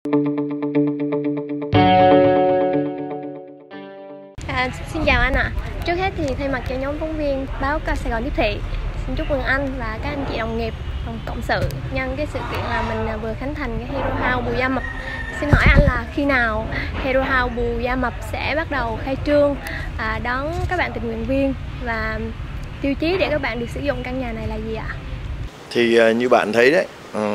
Xin chào anh ạ. Trước hết thì thay mặt cho nhóm phóng viên báo Sài Gòn Tiếp Thị, xin chúc mừng anh và các anh chị đồng nghiệp cộng sự nhân cái sự kiện là mình vừa khánh thành cái Hero House Bù Gia Mập. Xin hỏi anh là khi nào Hero House Bù Gia Mập sẽ bắt đầu khai trương đón các bạn tình nguyện viên, và tiêu chí để các bạn được sử dụng căn nhà này là gì ạ? Thì như bạn thấy đấy,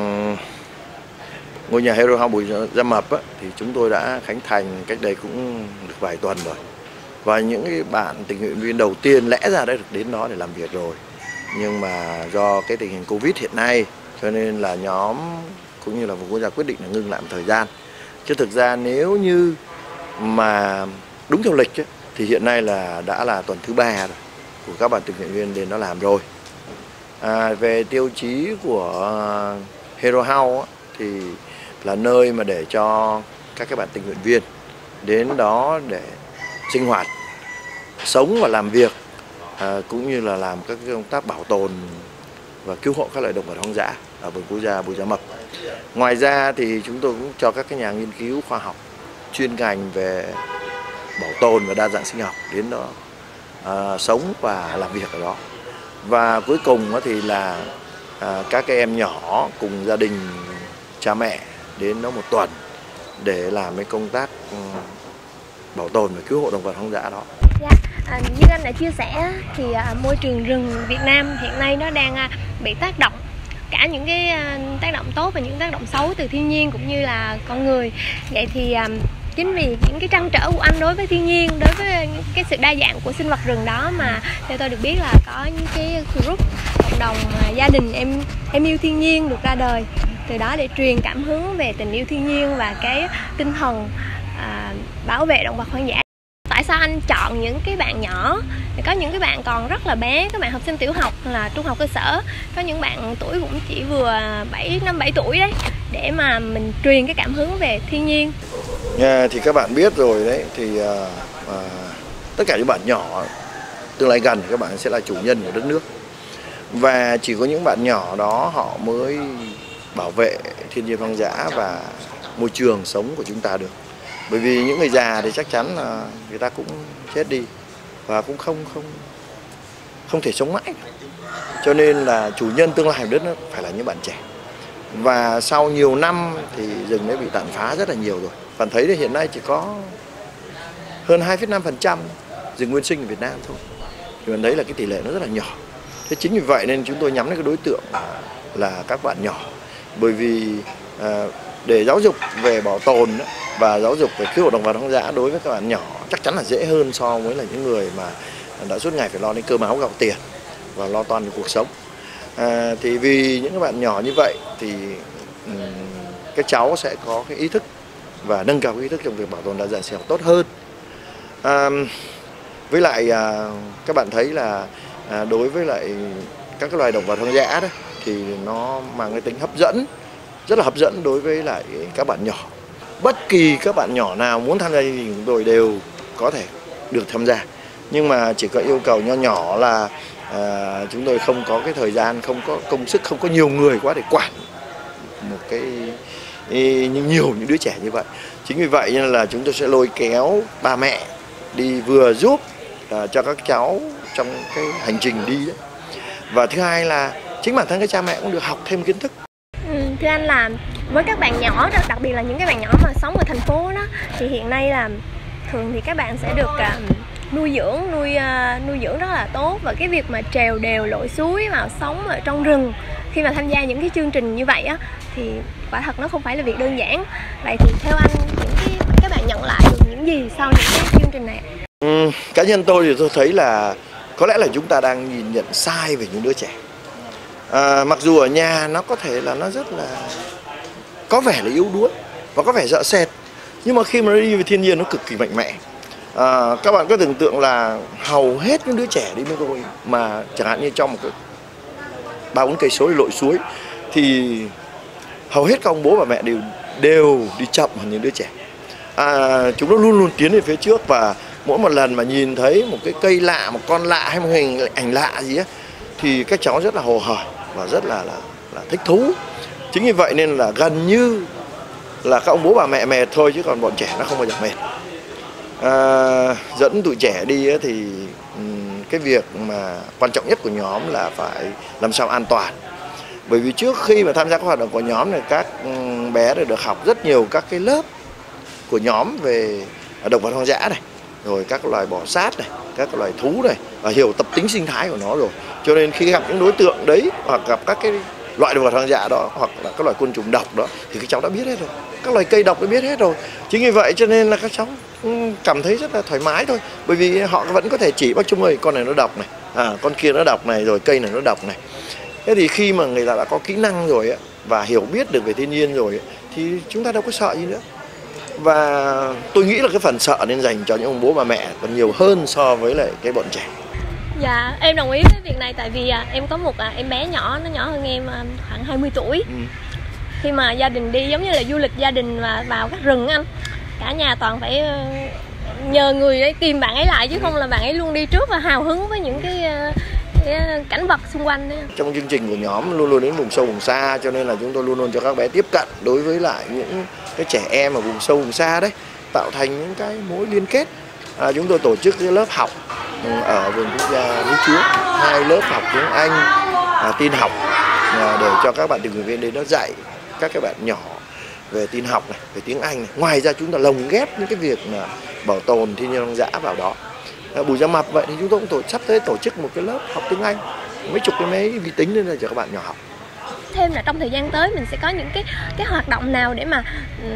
ngôi nhà Hero House Bù Gia Mập thì chúng tôi đã khánh thành cách đây cũng được vài tuần rồi. Và những cái bạn tình nguyện viên đầu tiên lẽ ra đã được đến đó để làm việc rồi. Nhưng mà do cái tình hình Covid hiện nay cho nên là nhóm cũng như là vùng quốc gia quyết định là ngưng lại một thời gian. Chứ thực ra nếu như mà đúng theo lịch ấy, thì hiện nay là đã là tuần thứ 3 rồi của các bạn tình nguyện viên đến đó làm rồi. Về tiêu chí của Hero House thì là nơi mà để cho các bạn tình nguyện viên đến đó để sinh hoạt, sống và làm việc, cũng như là làm các công tác bảo tồn và cứu hộ các loài động vật hoang dã ở vườn quốc gia Bù Gia Mập. Ngoài ra thì chúng tôi cũng cho các nhà nghiên cứu khoa học chuyên ngành về bảo tồn và đa dạng sinh học đến đó sống và làm việc ở đó. Và cuối cùng thì là các em nhỏ cùng gia đình cha mẹ đến đó một tuần để làm cái công tác bảo tồn và cứu hộ động vật hoang dã đó. Như anh đã chia sẻ thì môi trường rừng Việt Nam hiện nay nó đang bị tác động, cả những cái tác động tốt và những tác động xấu từ thiên nhiên cũng như là con người. Vậy thì chính vì những cái trăn trở của anh đối với thiên nhiên, đối với cái sự đa dạng của sinh vật rừng đó mà theo tôi được biết là có những cái group cộng đồng gia đình em yêu thiên nhiên được ra đời, từ đó để truyền cảm hứng về tình yêu thiên nhiên và cái tinh thần bảo vệ động vật hoang dã. Tại sao anh chọn những cái bạn nhỏ? Có những cái bạn còn rất là bé, các bạn học sinh tiểu học là trung học cơ sở, có những bạn tuổi cũng chỉ vừa 7 tuổi đấy, để mà mình truyền cái cảm hứng về thiên nhiên. Thì các bạn biết rồi đấy, thì tất cả những bạn nhỏ tương lai gần các bạn sẽ là chủ nhân của đất nước, và chỉ có những bạn nhỏ đó họ mới bảo vệ thiên nhiên hoang dã và môi trường sống của chúng ta được. Bởi vì những người già thì chắc chắn là người ta cũng chết đi và cũng không thể sống mãi. Cho nên là chủ nhân tương lai của đất nước phải là những bạn trẻ. Và sau nhiều năm thì rừng đã bị tàn phá rất là nhiều rồi. Bạn thấy thì hiện nay chỉ có hơn 2,5% rừng nguyên sinh ở Việt Nam thôi. Thì bạn thấy là cái tỷ lệ nó rất là nhỏ. Thế chính vì vậy nên chúng tôi nhắm đến cái đối tượng là các bạn nhỏ. Bởi vì để giáo dục về bảo tồn và giáo dục về cứu hộ động vật hoang dã đối với các bạn nhỏ chắc chắn là dễ hơn so với là những người mà đã suốt ngày phải lo đến cơm áo gạo tiền và lo toan cuộc sống. Thì vì những các bạn nhỏ như vậy thì các cháu sẽ có cái ý thức và nâng cao cái ý thức trong việc bảo tồn đa dạng sinh học tốt hơn. Với lại các bạn thấy là đối với lại các cái loài động vật hoang dã đó thì nó mang cái tính hấp dẫn, rất là hấp dẫn đối với lại các bạn nhỏ. Bất kỳ các bạn nhỏ nào muốn tham gia chương trình của chúng tôi đều có thể được tham gia. Nhưng mà chỉ có yêu cầu nho nhỏ là chúng tôi không có cái thời gian, không có công sức, không có nhiều người quá để quản một cái nhiều những đứa trẻ như vậy. Chính vì vậy nên là chúng tôi sẽ lôi kéo ba mẹ đi vừa giúp cho các cháu trong cái hành trình đi đấy. Và thứ hai là chính bản thân các cha mẹ cũng được học thêm kiến thức. Thưa anh là với các bạn nhỏ, đặc biệt là những cái bạn nhỏ mà sống ở thành phố đó, thì hiện nay là thường thì các bạn sẽ được nuôi dưỡng rất là tốt, và cái việc mà trèo đèo lội suối vào sống ở trong rừng khi mà tham gia những cái chương trình như vậy á thì quả thật nó không phải là việc đơn giản. Vậy thì theo anh các bạn nhận lại được những gì sau những cái chương trình này? Cá nhân tôi thì tôi thấy là có lẽ là chúng ta đang nhìn nhận sai về những đứa trẻ. Mặc dù ở nhà nó có thể là nó rất là có vẻ là yếu đuối và có vẻ sợ sệt, nhưng mà khi mà nó đi về thiên nhiên nó cực kỳ mạnh mẽ. Các bạn có tưởng tượng là hầu hết những đứa trẻ đi với tôi mà chẳng hạn như trong một cái 3-4 cây số đi lội suối thì hầu hết các ông bố và mẹ đều đi chậm hơn những đứa trẻ. Chúng nó luôn luôn tiến về phía trước, và mỗi một lần mà nhìn thấy một cái cây lạ, một con lạ hay một hình ảnh lạ gì á thì các cháu rất là hồ hởi và rất là thích thú. Chính vì vậy nên là gần như là các ông bố bà mẹ mệt thôi, chứ còn bọn trẻ nó không bao giờ mệt. Dẫn tụi trẻ đi thì cái việc mà quan trọng nhất của nhóm là phải làm sao an toàn. Bởi vì trước khi mà tham gia các hoạt động của nhóm này, các bé được học rất nhiều các cái lớp của nhóm về động vật hoang dã này, rồi các loài bò sát này, các loài thú này, và hiểu tập tính sinh thái của nó rồi. Cho nên khi gặp những đối tượng đấy, hoặc gặp các cái loại động vật hoang dã đó, hoặc là các loài côn trùng độc đó, thì các cháu đã biết hết rồi. Các loài cây độc đã biết hết rồi. Chính vì vậy cho nên là các cháu cảm thấy rất là thoải mái thôi. Bởi vì họ vẫn có thể chỉ bác Trung ơi, con này nó độc này, con kia nó độc này, rồi cây này nó độc này. Thế thì khi mà người ta đã có kỹ năng rồi ấy, và hiểu biết được về thiên nhiên rồi ấy, thì chúng ta đâu có sợ gì nữa. Và tôi nghĩ là cái phần sợ nên dành cho những ông bố bà mẹ còn nhiều hơn so với lại cái bọn trẻ. Dạ, em đồng ý với việc này, tại vì em có một em bé nhỏ, nó nhỏ hơn em khoảng 20 tuổi. Khi mà gia đình đi giống như là du lịch gia đình và vào các rừng anh, cả nhà toàn phải nhờ người để tìm bạn ấy lại, chứ không là bạn ấy luôn đi trước và hào hứng với những cái cảnh vật xung quanh đấy. Trong chương trình của nhóm luôn luôn đến vùng sâu vùng xa, cho nên là chúng tôi luôn luôn cho các bé tiếp cận đối với lại những cái trẻ em ở vùng sâu vùng xa đấy, tạo thành những cái mối liên kết. Chúng tôi tổ chức cái lớp học ở vườn quốc gia Núi Chúa, 2 lớp học tiếng Anh, tin học, để cho các bạn tình nguyện viên đến đó dạy các bạn nhỏ về tin học này, về tiếng Anh này. Ngoài ra chúng ta lồng ghép những cái việc là bảo tồn thiên nhiên hoang dã vào đó. Buổi ra mặt vậy thì chúng tôi cũng sắp tới tổ chức một cái lớp học tiếng Anh, mấy chục cái máy vi tính lên đây cho các bạn nhỏ học. Thêm là trong thời gian tới mình sẽ có những cái hoạt động nào để mà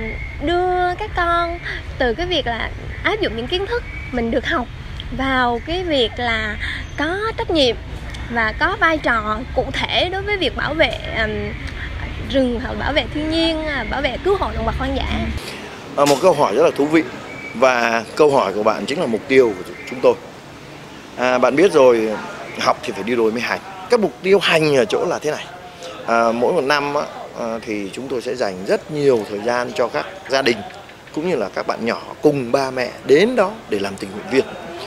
đưa các con từ cái việc là áp dụng những kiến thức mình được học vào cái việc là có trách nhiệm và có vai trò cụ thể đối với việc bảo vệ rừng, hoặc bảo vệ thiên nhiên, bảo vệ cứu hộ động vật hoang dã. Một câu hỏi rất là thú vị, và câu hỏi của bạn chính là mục tiêu của chúng tôi. Bạn biết rồi, học thì phải đi đôi mới hành. Các mục tiêu hành ở chỗ là thế này. Mỗi một năm thì chúng tôi sẽ dành rất nhiều thời gian cho các gia đình cũng như là các bạn nhỏ cùng ba mẹ đến đó để làm tình nguyện viên.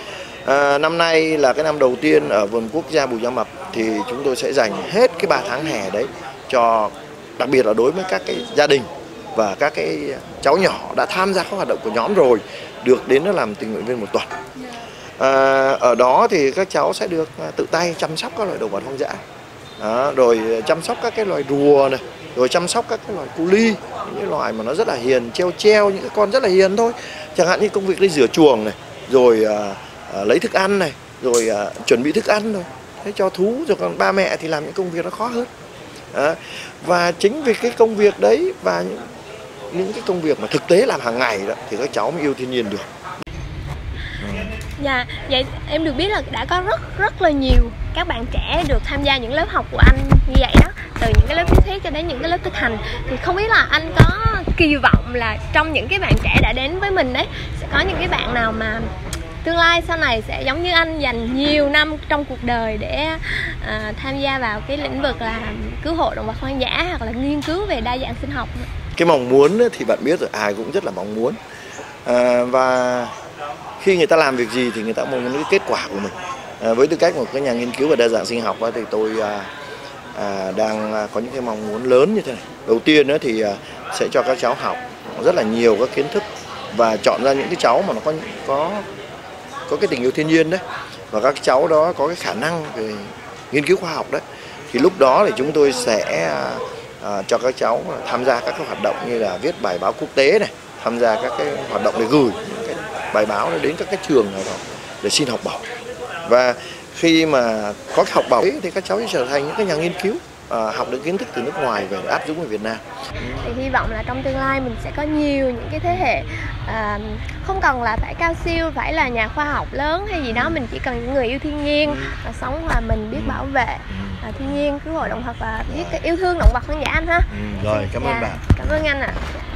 Năm nay là cái năm đầu tiên ở vườn quốc gia Bù Gia Mập, thì chúng tôi sẽ dành hết cái 3 tháng hè đấy cho, đặc biệt là đối với các cái gia đình và các cái cháu nhỏ đã tham gia các hoạt động của nhóm rồi, được đến đó làm tình nguyện viên một tuần. Ở đó thì các cháu sẽ được tự tay chăm sóc các loài động vật hoang dã, rồi chăm sóc các cái loài rùa này, rồi chăm sóc các cái loài cu li, những cái loài mà nó rất là hiền, treo những cái con rất là hiền thôi. Chẳng hạn như công việc đi rửa chuồng này, rồi lấy thức ăn này, rồi chuẩn bị thức ăn rồi thế cho thú, rồi còn ba mẹ thì làm những công việc nó khó hơn. Và chính vì cái công việc đấy và những cái công việc mà thực tế làm hàng ngày đó thì các cháu mới yêu thiên nhiên được. Dạ, vậy em được biết là đã có rất là nhiều các bạn trẻ được tham gia những lớp học của anh như vậy đó, từ những cái lớp lý thuyết cho đến những cái lớp thực hành. Thì không biết là anh có kỳ vọng là trong những cái bạn trẻ đã đến với mình đấy, sẽ có những cái bạn nào mà tương lai sau này sẽ giống như anh dành nhiều năm trong cuộc đời để tham gia vào cái lĩnh vực là cứu hộ động vật hoang dã, hoặc là nghiên cứu về đa dạng sinh học? Cái mong muốn thì bạn biết rồi, ai cũng rất là mong muốn. Và khi người ta làm việc gì thì người ta mong muốn cái kết quả của mình. Với tư cách một cái nhà nghiên cứu về đa dạng sinh học thì tôi đang có những cái mong muốn lớn như thế này. Đầu tiên thì sẽ cho các cháu học rất là nhiều các kiến thức, và chọn ra những cái cháu mà nó có cái tình yêu thiên nhiên đấy, và các cháu đó có cái khả năng về nghiên cứu khoa học đấy, thì lúc đó thì chúng tôi sẽ cho các cháu tham gia các cái hoạt động như là viết bài báo quốc tế này, tham gia các cái hoạt động để gửi những cái bài báo đến các cái trường nào đó để xin học bổng. Và khi mà có cái học bổng ấy, thì các cháu sẽ trở thành những cái nhà nghiên cứu, học được kiến thức từ nước ngoài về để áp dụng ở Việt Nam. Thì hy vọng là trong tương lai mình sẽ có nhiều những cái thế hệ không cần là phải cao siêu, phải là nhà khoa học lớn hay gì đó, mình chỉ cần những người yêu thiên nhiên, sống hòa mình, biết bảo vệ thiên nhiên, cứu hộ động vật và biết yêu thương động vật hoang dã anh ha. Rồi, cảm ơn bạn. Cảm ơn anh ạ.